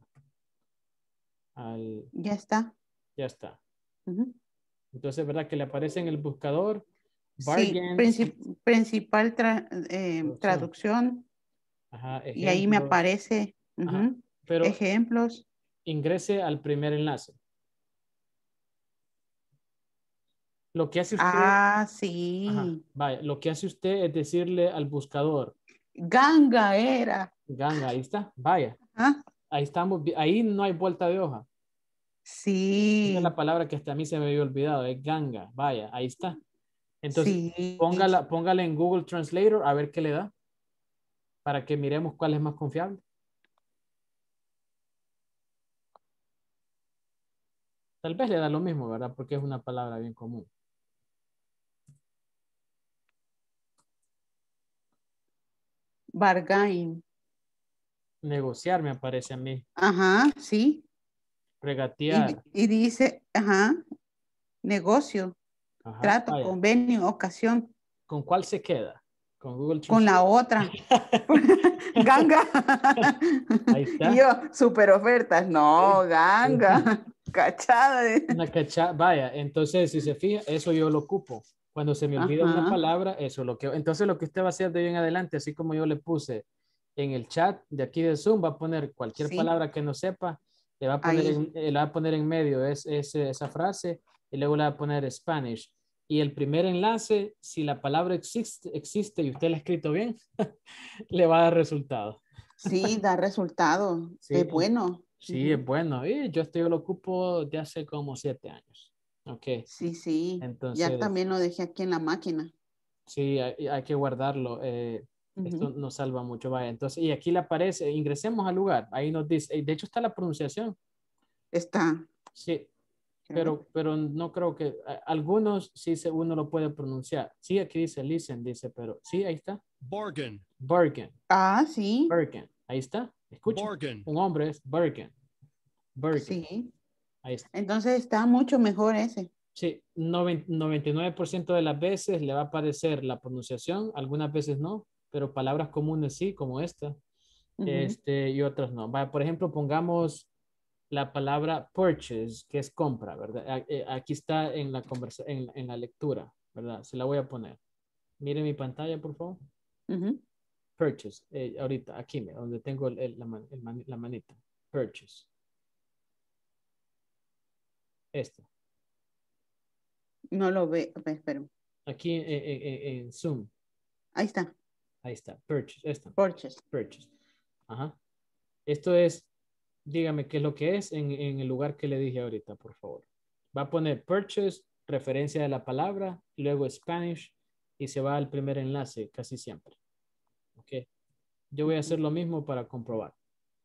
al, Ya está. ya está. Ujú. Entonces, ¿verdad? Que le aparece en el buscador Sí, Bargain, principal traducción, traducción ajá, y ahí me ejemplos, aparece ajá, ujú, pero ejemplos. ingrese al primer enlace. Lo que hace usted, Ah, ajá, sí. vaya, lo que hace usted es decirle al buscador, Ganga era. ganga, ahí está, vaya, Ah, ahí estamos, ahí no hay vuelta de hoja. Esa es la sí, palabra que hasta a mí se me había olvidado, es ganga, vaya, ahí está. Entonces, sí. póngala en Google Translator a ver qué le da, para que miremos cuál es más confiable. Tal vez le da lo mismo, ¿verdad? Porque es una palabra bien común. Bargain. Negociar me aparece a mí. Ajá, sí. Regatear. Y dice, ajá, negocio, Ajá, trato, vaya. convenio, ocasión, ¿Con cuál se queda? Con Google con la Translate. otra. Ganga. Ahí Y está. yo, super ofertas. No, ganga. Cachada. Una cacha, vaya, entonces si se fija, eso yo lo ocupo. Cuando se me olvida una Ajá, palabra, eso lo que. Entonces lo que usted va a hacer de hoy en adelante, así como yo le puse en el chat de aquí de Zoom, va a poner cualquier sí, palabra que no sepa, le va a poner ahí. le va a poner en medio esa frase y luego le va a poner Spanish. Y el primer enlace, si la palabra existe y usted la ha escrito bien, le va a dar resultado. Sí, da resultado. Es Sí, bueno. sí, es Ujú. bueno. Y yo esto yo lo ocupo de hace como 7 años. Ok. Sí, sí. Ya Entonces, también lo dejé aquí en la máquina. sí, hay que guardarlo. Esto Ujú. nos salva mucho. Vaya. Entonces, y aquí le aparece, ingresemos al lugar. Ahí nos dice, de hecho está la pronunciación. Está. Sí, Quiero ver. pero no creo que, algunos sí uno lo puede pronunciar. Sí, aquí dice listen, dice, pero sí, ahí está. Bargain. Bergen, Ah, sí, Bergen. Ahí está. Escucha. Bargain. Un hombre es Bergen, Bergen. sí. Ahí está. Entonces está mucho mejor ese. Sí, 99% de las veces le va a aparecer la pronunciación, algunas veces no, pero palabras comunes sí, como esta, Ujú. y otras no. Por ejemplo, pongamos la palabra purchase, que es compra, ¿verdad? Aquí está en la en la lectura, ¿verdad? Se la voy a poner. Mire mi pantalla, por favor. Ujú. Purchase, ahorita, aquí, donde tengo la manita. Purchase. Esta. No lo ve. Espera. Aquí en Zoom. Ahí está. Ahí está, purchase, esta. Purchase. Purchase. Ajá. Esto es, dígame qué es lo que es en el lugar que le dije ahorita, por favor. Va a poner purchase, referencia de la palabra, luego Spanish y se va al primer enlace casi siempre. Ok. Yo voy a hacer lo mismo para comprobar.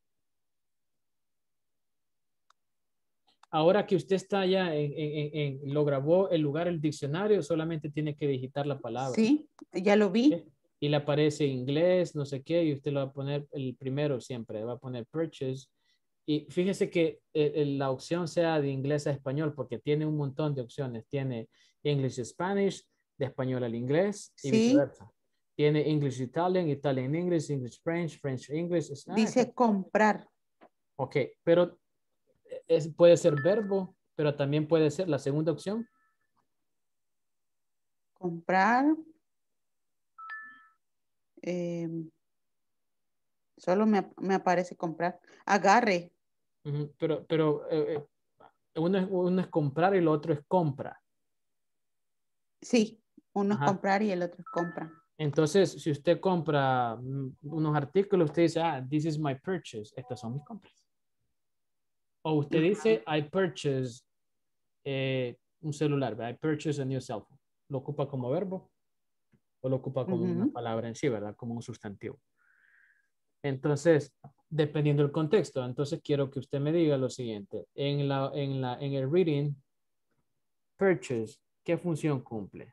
Ahora que usted está ya lo grabó el lugar, el diccionario, solamente tiene que digitar la palabra. Sí, ya lo vi. ¿Ok? Y le aparece inglés, no sé qué, y usted lo va a poner el primero siempre, va a poner purchase. Y fíjese que la opción sea de inglés a español, porque tiene un montón de opciones. Tiene English Spanish, de español al inglés, y Sí, viceversa. Tiene English Italian, Italian English, English French, French English. dice comprar. Ok, pero puede ser verbo, pero también puede ser la segunda opción. Comprar. Solo me aparece comprar. Agarre. Ujú, pero uno es comprar y lo otro es compra. Sí, uno es Ajá. comprar y el otro es compra. Entonces, si usted compra unos artículos, usted dice, this is my purchase. Estas son mis compras. O usted dice, I purchase un celular. I purchase a new cell phone. Lo ocupa como verbo o lo ocupa como una palabra en sí, ¿verdad? Como un sustantivo. Entonces, dependiendo del contexto, entonces quiero que usted me diga lo siguiente. En el reading, purchase, ¿qué función cumple?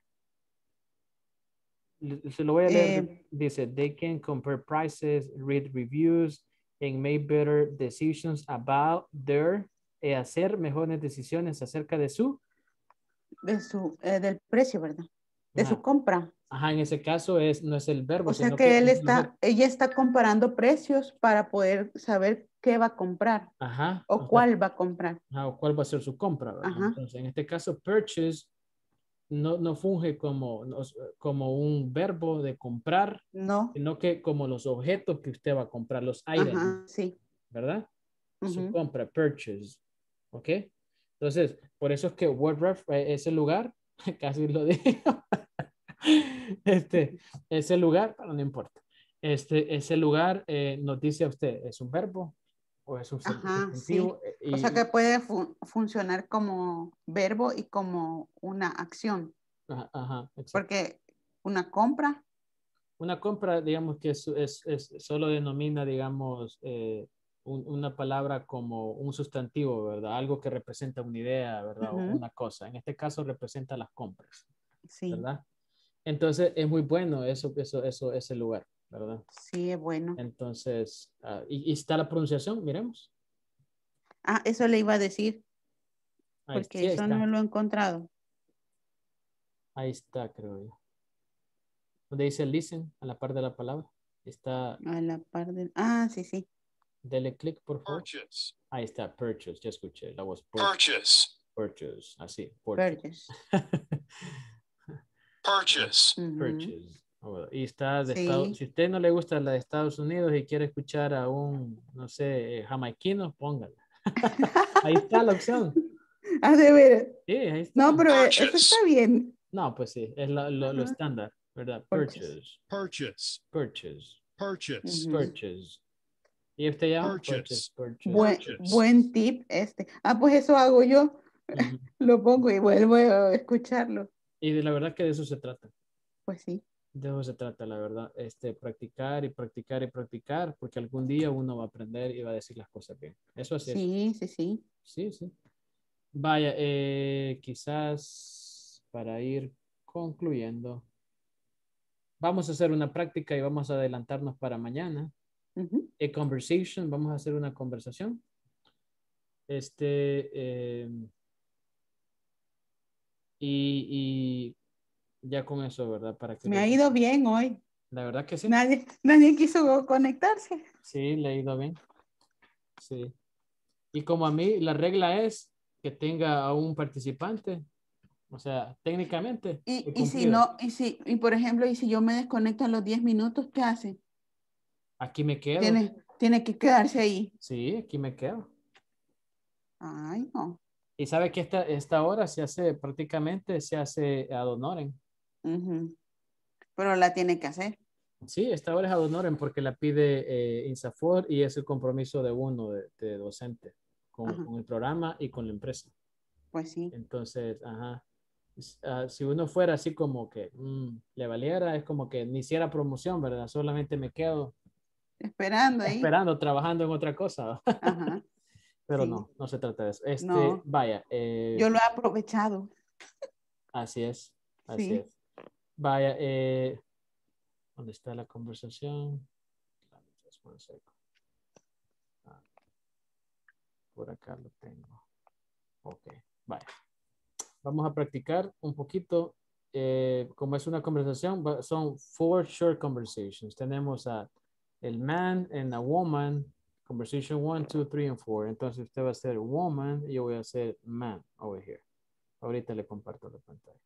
Se lo voy a leer. Dice, they can compare prices, read reviews, and make better decisions about their, hacer mejores decisiones acerca de su. Del precio, ¿verdad? De su compra. Ajá, en ese caso no es el verbo, O sea sino que que ella está comparando precios para poder saber qué va a comprar. Ajá. O cuál va a comprar. Ajá, o cuál va a ser su compra, ¿verdad? Ajá. Entonces, en este caso, purchase no funge como un verbo de comprar, no, sino que como los objetos que usted va a comprar, los items, ajá, sí. ¿verdad? Su compra, purchase, ¿ok? Entonces, por eso es que WordRef, ese lugar, casi lo dije, ese lugar, pero no importa, ese lugar nos dice a usted, ¿es un verbo o es un sustantivo? Sí. O sea que puede funcionar como verbo y como una acción. Ajá, exacto. Porque una compra. Una compra, digamos que solo denomina, digamos, una palabra como un sustantivo, ¿verdad? Algo que representa una idea, ¿verdad? O una cosa. En este caso representa las compras, Sí. ¿verdad? Entonces es muy bueno ese lugar, ¿verdad? Sí, es bueno. Entonces, y está la pronunciación, miremos. Eso le iba a decir, porque Sí, ahí eso está. no lo he encontrado. Ahí está, creo yo. Donde dice listen, a la par de la palabra. Está. A la par de. Sí. Dele clic, por favor. Purchase. Ahí está, purchase. Ya escuché la voz. Purchase. Purchase. Así, Purchase. Purchase. Purchase. Y está de Sí. si usted no le gusta la de Estados Unidos y quiere escuchar a un, no sé, jamaiquino, póngala. Ahí está la opción. De ver. Sí, ahí está. No, pero eso está bien. No, pues sí, es lo estándar, ¿verdad? Purchase. Purchase. Purchase. Purchase. Purchase. ¿Y usted ya? Purchase. Buen tip este. Pues eso hago yo. Lo pongo y vuelvo a escucharlo. Y de la verdad que de eso se trata. Pues sí. De eso se trata, la verdad. Practicar y practicar y practicar, porque algún día uno va a aprender y va a decir las cosas bien. Eso así es. Sí. Sí. Vaya, quizás para ir concluyendo, vamos a hacer una práctica y vamos a adelantarnos para mañana. A conversation, vamos a hacer una conversación. Y ya con eso, ¿verdad? Para que me ha ido bien hoy. La verdad que sí. Nadie quiso conectarse. Sí, le ha ido bien. Sí. Y como a mí, la regla es que tenga a un participante. O sea, técnicamente. Y si no, y por ejemplo, y si yo me desconecto a los 10 minutos, ¿qué hace? Aquí me quedo. Tiene que quedarse ahí. Sí, aquí me quedo. Ay, no. Y sabe que esta hora prácticamente se hace ad honorem. Pero la tiene que hacer. Sí, esta hora es ad honorem porque la pide INSAFOR y es el compromiso de uno de docente Ajá, con el programa y con la empresa. pues sí, Entonces, ajá. Si uno fuera así como que le valiera, es como que ni hiciera promoción, ¿verdad? Solamente me quedo esperando ahí. esperando, trabajando en otra cosa. Ajá, Pero sí, no, no se trata de eso. no, Vaya, yo lo he aprovechado, así es, así sí. es. Vaya, ¿dónde está la conversación? Just one second. Ah, por acá lo tengo. Ok, vaya. Vamos a practicar un poquito. Como es una conversación, son 4 short conversations. Tenemos a el man and a woman, conversation 1, 2, 3, and 4. Entonces usted va a hacer woman y yo voy a hacer man over here. Ahorita le comparto la pantalla.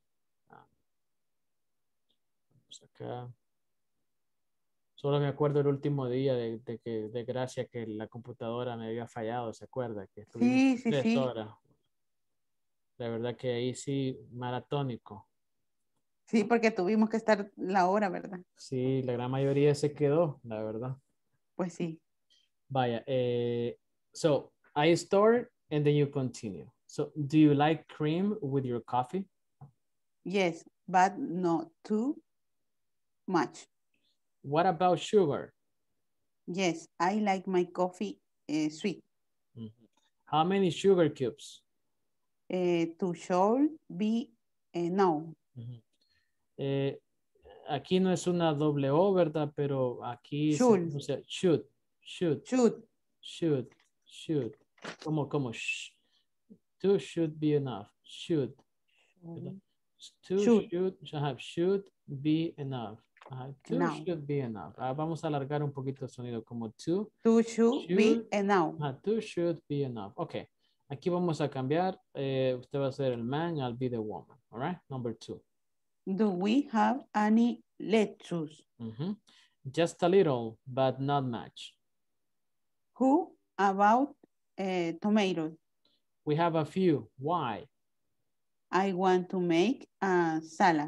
Vamos acá. Solo me acuerdo el último día de que, de gracia, que la computadora me había fallado, ¿se acuerda? Que estuvimos Sí, sí, 3 sí, horas. La verdad que ahí sí, maratónico. sí, porque tuvimos que estar la hora, ¿verdad? Sí, la gran mayoría se quedó, la verdad. Pues sí. Vaya, so I start and then you continue. So, do you like cream with your coffee? Yes, but not too much. What about sugar? Yes, I like my coffee sweet. Mhm. How many sugar cubes? To should be no. Ujú. Eh, Aquí no es una doble O, ¿verdad? Pero aquí se Should, pronuncia should, should, should. should, should. Como sh. Two should be enough. Should. ¿Verdad? Two Should, should be enough. Two now. should be enough. Vamos a alargar un poquito el sonido como two To should be should, now. two should be enough. Ok. Aquí vamos a cambiar. Usted va a ser el man, I'll be the woman. All right. Number 2. Do we have any lettuce? Mhm. Just a little, but not much. Who about tomatoes? We have a few. Why? I want to make a salad.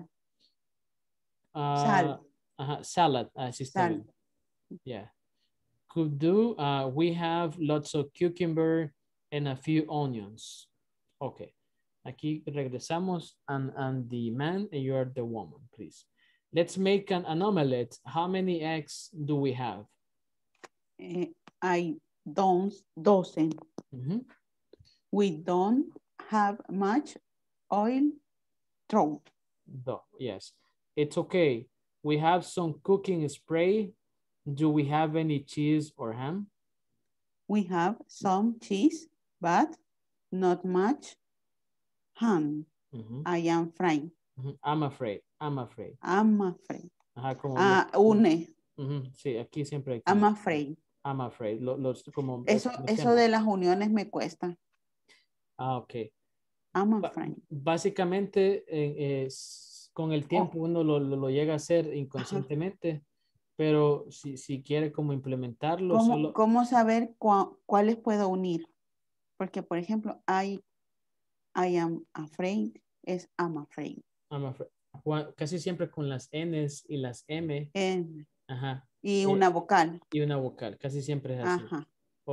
Uh, Sal, salad. Así está sal. bien. Yeah. Could do. We have lots of cucumber and a few onions. Okay. Aquí regresamos and the man and you are the woman, please. Let's make an omelette. How many eggs do we have? I don't doesn't. Mhm. We don't have much oil throw. Yes, it's okay. We have some cooking spray. Do we have any cheese or ham? We have some cheese, but not much ham. Mhm, I am frying. mhm. I'm afraid. I'm afraid. I'm afraid. Ajá, como Une. sí, aquí siempre hay I'm como afraid. I'm afraid. Como los Eso temas. de las uniones me cuesta. Ok. I'm afraid. Básicamente, con el Oh, tiempo uno lo llega a hacer ajá. inconscientemente, pero si quiere como implementarlo, ¿Cómo, solo cómo saber cuáles puedo unir? Porque, por ejemplo, I am afraid es I'm afraid. I'm afraid. Casi siempre con las N's y las M, ajá, Y una vocal. y una vocal, casi siempre es así. Ajá.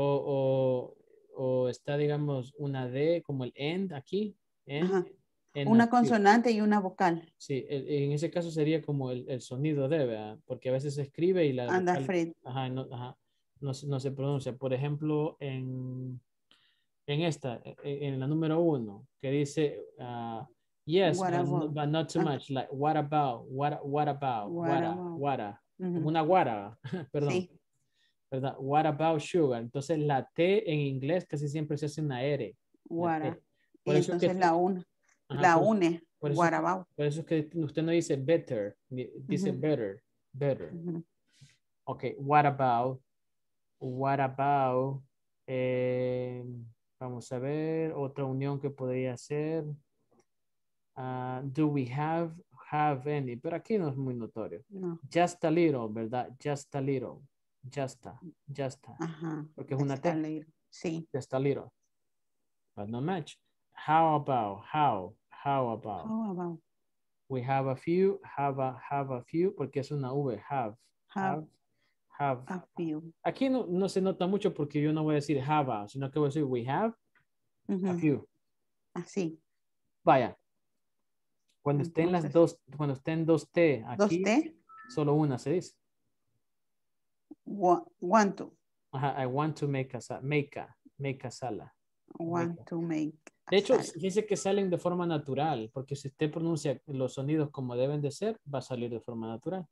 O está, digamos, una D como el end aquí, end, Ajá. en a Una few. consonante y una vocal. Sí, en ese caso sería como el sonido de, ¿verdad? Porque a veces se escribe y la And vocal, afraid. ajá, no se pronuncia. Por ejemplo, en esta, en la número 1, que dice, yes, What about? but not too much, like, what about, what about, What about? what, como Ujú. una guara, perdón, Sí. ¿verdad? What about sugar? Entonces la T en inglés casi siempre se hace una R, la What. T. Por Y eso es entonces que, ajá, la une. por eso, What about? por eso es que usted no dice better, dice Ujú. better. Ujú. Ok, what about, eh, vamos a ver, otra unión que podría ser, do we have any, pero aquí no es muy notorio. No. Just a little, ¿verdad? Just a little, just a, Ajá. porque es una Está T, leído. Sí. just a little, but no match. How about, how about, How about? We have a few, have a few, porque es una V, have. a few. Aquí no se nota mucho porque yo no voy a decir have a, sino que voy a decir we have a few. Así. Vaya. Cuando estén las Entonces, dos, cuando estén dos T aquí, 2T, solo una se dice. want to. Ajá, I want to make a sala. Want to make a De hecho, salad. dice que salen de forma natural, porque si usted pronuncia los sonidos como deben de ser, va a salir de forma natural.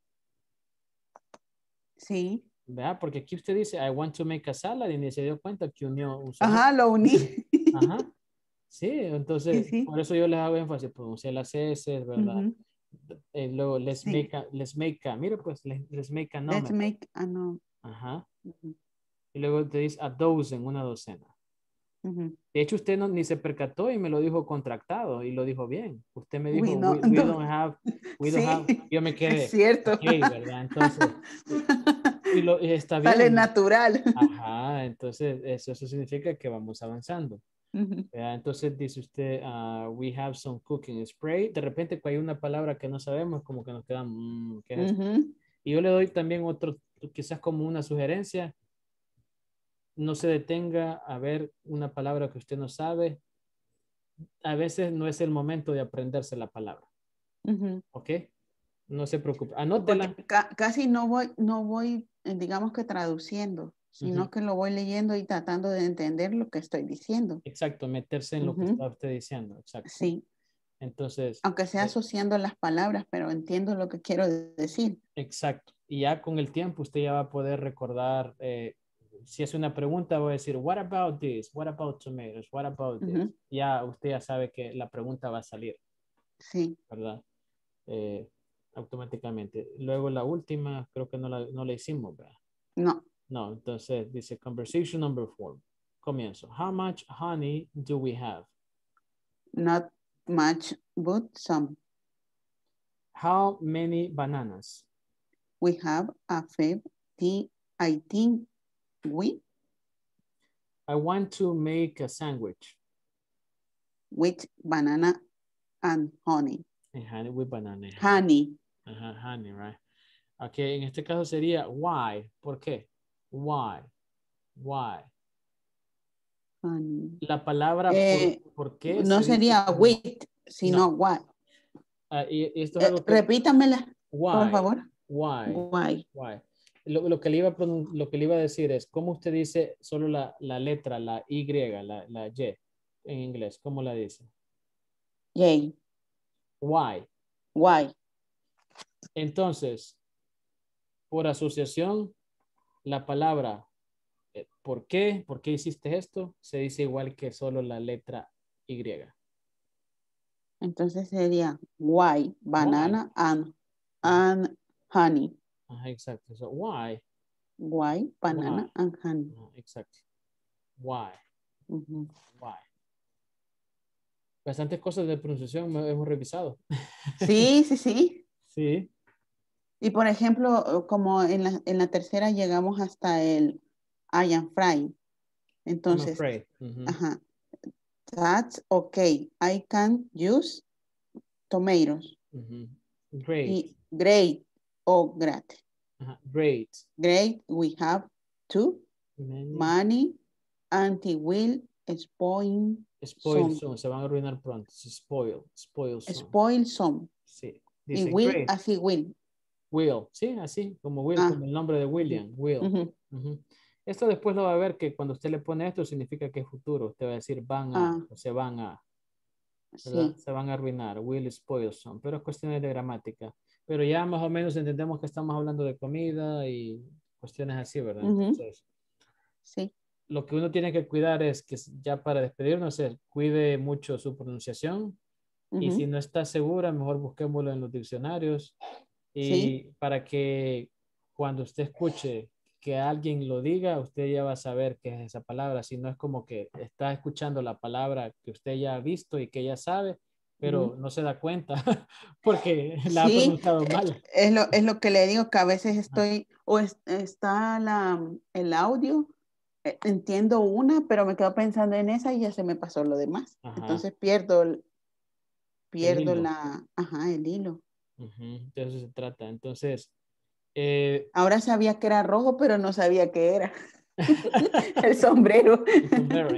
Sí. ¿Verdad? Porque aquí usted dice, I want to make a salad, y ni se dio cuenta que unió un sonido. Ajá, lo uní. Ajá. Sí, entonces, Sí. por eso yo les hago énfasis, pronunciar las S, ¿verdad? Luego, let's Sí. make a, mira pues, let's make a Let's nomen. make a no. Ajá. Y luego te dice a dozen, una docena. De hecho, usted ni se percató y me lo dijo contractado y lo dijo bien. Usted me dijo, we don't have, Sí, yo me quedé, es cierto. ok, ¿verdad? Entonces, y está bien. Sale natural. Ajá, entonces eso significa que vamos avanzando. Entonces dice usted, we have some cooking spray. De repente, cuando hay una palabra que no sabemos, como que nos queda, ¿qué es esto? Y yo le doy también otro, quizás como una sugerencia. No se detenga a ver una palabra que usted no sabe. A veces no es el momento de aprenderse la palabra. ¿Ok? No se preocupe. Anótela. Porque casi no voy, digamos que traduciendo, sino que lo voy leyendo y tratando de entender lo que estoy diciendo. Exacto, meterse en lo que está usted diciendo. Exacto. Sí. Entonces. Aunque sea asociando las palabras, pero entiendo lo que quiero decir. Exacto. Y ya con el tiempo usted ya va a poder recordar, si es una pregunta, voy a decir, what about this? What about tomatoes? What about this? Ya usted ya sabe que la pregunta va a salir. Sí. ¿Verdad? Automáticamente. Luego la última, creo que no la hicimos, ¿verdad? No. No, entonces dice conversation number 4. Comienzo. How much honey do we have? Not much, but some. How many bananas? We have a 50, I think I want to make a sandwich. With banana and honey. And honey with banana. Honey. Honey, right? Ok, en este caso sería why. ¿Por qué? Why. Honey. La palabra por qué. No sería with, sino no. what. Y esto es algo que, repítamela, why, por favor. Why. Lo que le iba a decir es, ¿cómo usted dice solo la letra, la Y, la Y en inglés? ¿Cómo la dice? Yay. Why. Entonces, por asociación, la palabra ¿por qué? ¿Por qué hiciste esto? Se dice igual que solo la letra Y. Entonces sería why, banana and honey. Exacto. So, why? Why, banana and honey. Exacto. Why? Why? Bastantes cosas de pronunciación hemos revisado. Sí. Sí. Y por ejemplo, como en la tercera llegamos hasta el I am fried. Entonces, I'm afraid. That's okay. I can use tomatoes. Great. Y great o great. Great. Great, we have too many anti will spoil some. Se van a arruinar pronto. Spoil some. Spoil some. Sí. Dice, y will, great. Así will. Will, sí, así, como Will, como el nombre de William, Will. Esto después lo va a ver que cuando usted le pone esto significa que es futuro. Usted va a decir van a, o se van a, ¿verdad? Sí. Se van a arruinar, will spoil some, pero es cuestiones de gramática. Pero ya más o menos entendemos que estamos hablando de comida y cuestiones así, ¿verdad? Entonces, sí. Lo que uno tiene que cuidar es que ya para despedirnos, cuide mucho su pronunciación y si no está segura, mejor busquémoslo en los diccionarios. Y para que cuando usted escuche que alguien lo diga, usted ya va a saber qué es esa palabra. Si no es como que está escuchando la palabra que usted ya ha visto y que ya sabe, pero no se da cuenta porque la ha pronunciado mal. Es lo que le digo, que a veces estoy, está el audio, entiendo una, pero me quedo pensando en esa y ya se me pasó lo demás. Entonces pierdo pierdo hilo. el hilo. De eso se trata. Entonces, ahora sabía que era rojo, pero no sabía qué era. El sombrero. el sombrero,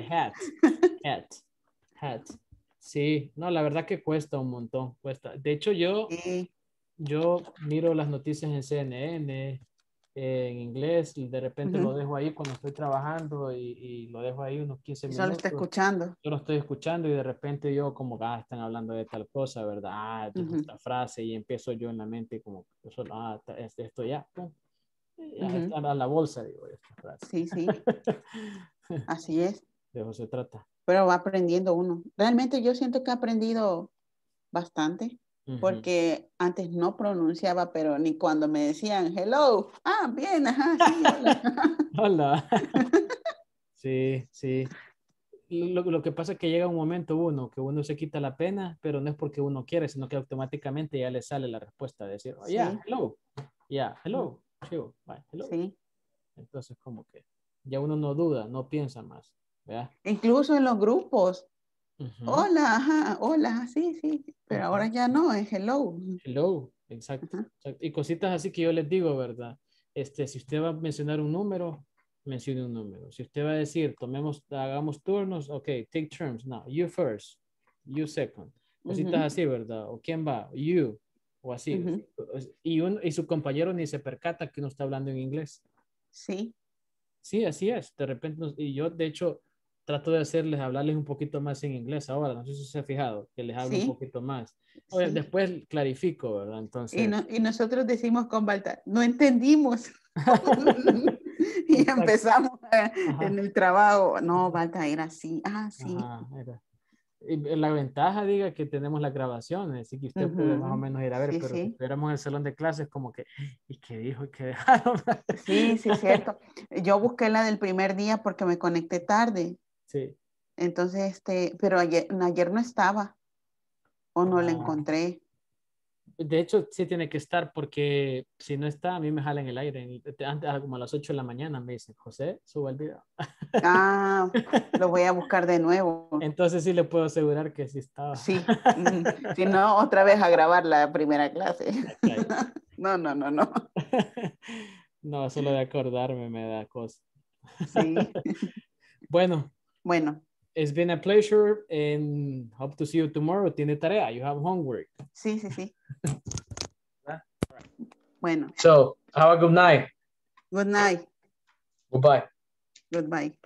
hat. Sí, no, la verdad que cuesta un montón, cuesta. De hecho, yo miro las noticias en CNN, en inglés, y de repente lo dejo ahí cuando estoy trabajando y lo dejo ahí unos 15 Y solo está minutos. escuchando. Yo lo estoy escuchando y de repente yo como, están hablando de tal cosa, ¿verdad? Esta frase y empiezo yo en la mente como, esto ya, pum, ya está a la bolsa, digo, esta frase. Sí, sí. Así es. De eso se trata. Pero va aprendiendo uno. Realmente yo siento que he aprendido bastante, porque antes no pronunciaba, pero ni cuando me decían hello, bien, sí, hola. Hola. Sí, sí. Lo que pasa es que llega un momento que uno se quita la pena, pero no es porque uno quiere, sino que automáticamente ya le sale la respuesta de decir, hello, hello, chill, bye, hello. Sí. Entonces como que ya uno no duda, no piensa más, ¿verdad? Incluso en los grupos. Hola, hola, sí, pero ahora ya no, es hello. Hello, exacto. Y cositas así que yo les digo, ¿verdad? Si usted va a mencionar un número, mencione un número. Si usted va a decir, hagamos turnos, ok, take turns. No, you first, you second. Cositas así, ¿verdad? O quién va, you, o así. Y su compañero ni se percata que uno está hablando en inglés. Sí. Sí, así es. De repente, y yo de hecho trato de hablarles un poquito más en inglés ahora. No sé si se ha fijado, que les hablo un poquito más. Oye, después clarifico, ¿verdad? Entonces. Y nosotros decimos con Baltar, no entendimos. Y empezamos en el trabajo. No, Baltar era así. Sí. Y la ventaja, diga, que tenemos las grabaciones, así que usted puede más o menos ir a ver, pero si estuviéramos en el salón de clases, como que, ¿y qué dijo? ¿Y qué dejaron? Sí, cierto. Yo busqué la del primer día porque me conecté tarde. Sí. Entonces, pero ayer no estaba, o no la encontré. De hecho, sí tiene que estar, porque si no está, a mí me jala en el aire. Antes, como a las 8 de la mañana, me dicen, José, suba el video. Lo voy a buscar de nuevo. Entonces sí le puedo asegurar que sí estaba. Sí, si no, otra vez a grabar la primera clase. No. No, solo de acordarme me da cosa. Sí. Bueno. It's been a pleasure and hope to see you tomorrow. Tiene tarea. You have homework. Sí. Bueno. So, have a good night. Good night. Goodbye. Goodbye.